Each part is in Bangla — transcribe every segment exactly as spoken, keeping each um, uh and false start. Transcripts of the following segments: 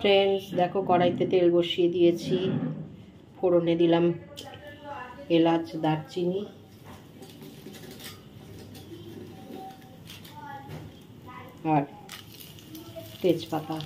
फ्रेंड्स देखो कड़ाईते तेल बसिए दिएছি फोड़ने दिलाम एलाच दारचिनी और तेजपाता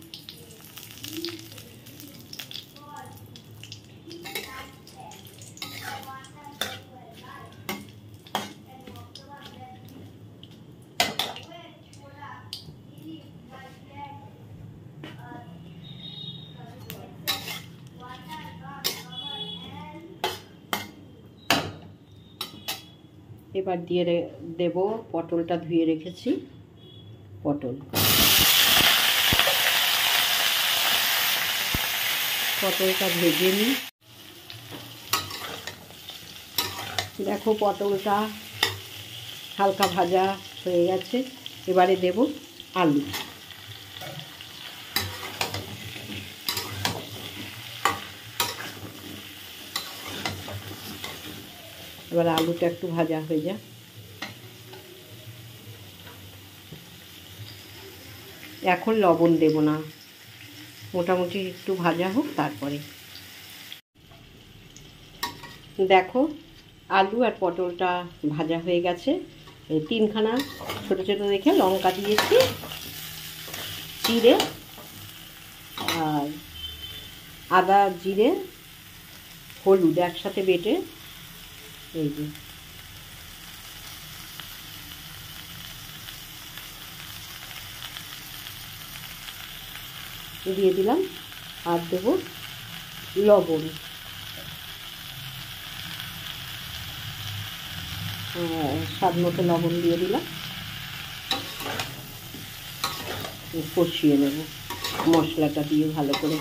এবার দিয়ে দেব পটলটা ধুয়ে রেখেছি পটল পটলটা ভেজে নিই দেখো পটলটা হালকা ভাজা হয়ে গেছে এবারে দেব আলু এবার আলুটা একটু ভাজা হয়ে যায় এখন লবণ দেব না মোটামুটি একটু ভাজা হোক তারপরে দেখো আলু আর পটলটা ভাজা হয়ে গেছে তিনখানা ছোট ছোট দেখে লঙ্কা দিয়েছি জিরে আর আদা জিরে হলুদ একসাথে বেটে এই যে দিয়ে দিলাম আর দেব লবণ স্বাদ মতো লবণ দিয়ে দিলাম কষিয়ে নেব মশলাটা দিয়ে ভালো করে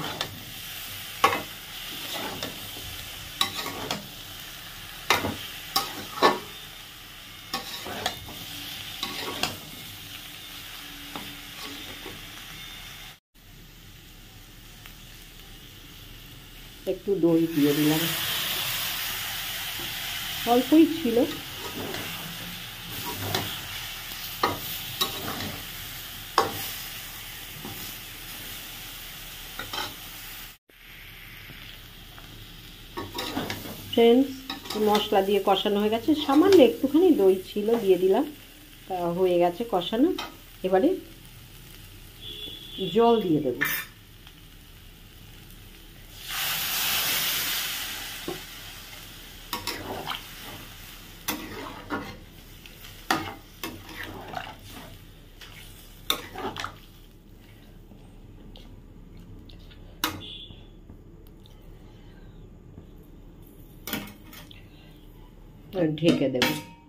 একটু দই দিয়ে দিলাম অল্পই ছিল फ्रेंड्स मशला दिए कषानो हो गए सामान्य एकटूखानी दई छिलो दिए दिलाम हो गए कषानो एबारे जल दिए देब ढेके देव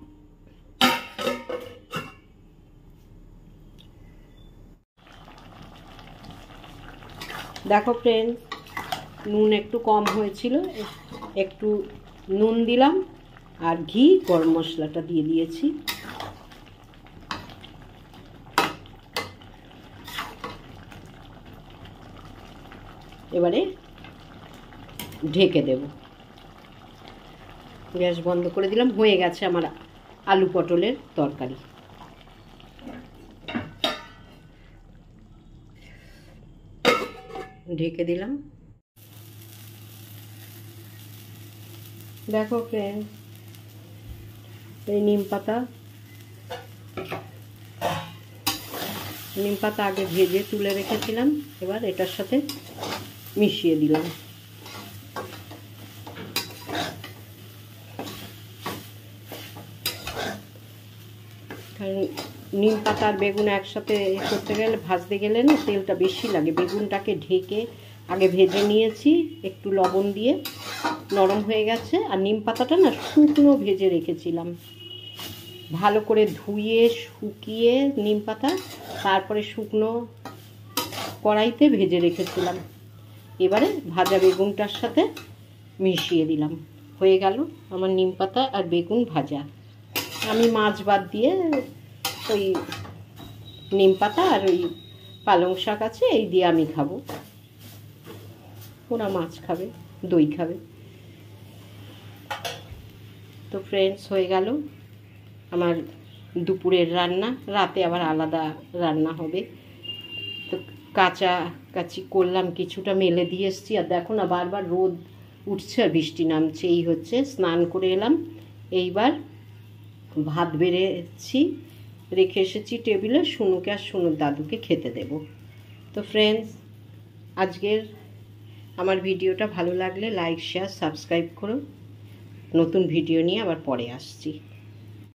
देखो फ्रेंड नून एकटू कम होयेछिलो एकटू नून दिलाम और घी गरम मशलाटा दिए दिएछि एबारे ढेके देव গ্যাস বন্ধ করে দিলাম হয়ে গেছে আমার আলু পটলের তরকারি ঢেকে দিলাম দেখো फ्रेंड এই নিম পাতা নিম পাতা আগে ভেজে তুলে রেখেছিলাম এবার এটার সাথে মিশিয়ে দিলাম नीम पाता और बेगुन एकसाथे करते गेले भाजते गेले ना तेलटा बेशी लागे बेगुनटाके ढेके आगे भेजे निएछि एकटू लवण दिए नरम हये गेছে और नीम पाताटा ना शुकनो भेजे रेखेছিলাম भालो करे धुए शुकिए नीम पाता तारपरे शुकनो कड़ाईते भेजे रेखेছিলাম एबारे भाजा बेगुनटार साथे मिशिए दिलाम हये गेल आमार नीम पाता और बेगुन भाजा आमी माछ बाद दिए ওই নিম পাতা আর ওই পালং শাক আছে এই দিয়ে আমি খাবো ওরা মাছ খাবে দই খাবে তো फ्रेंड्स হয়ে গেল আমার দুপুরের রান্না রাতে আবার আলাদা রান্না হবে তো কাঁচা কাচি করলাম, কিছুটা মেলে দিয়ে এসেছি। আর দেখো না বারবার রোদ উঠছে আর বৃষ্টি নামছে, এই হচ্ছে। স্নান করে এলাম, এইবার ভাত বেড়েছি, রেখে এসেছি টেবিলে, শুনুকে আর শুনুর দাদুকে খেতে দেব। তো ফ্রেন্ডস, আজকের আমার ভিডিওটা ভালো লাগলে লাইক শেয়ার সাবস্ক্রাইব করো। নতুন ভিডিও নিয়ে আবার পরে আসছি।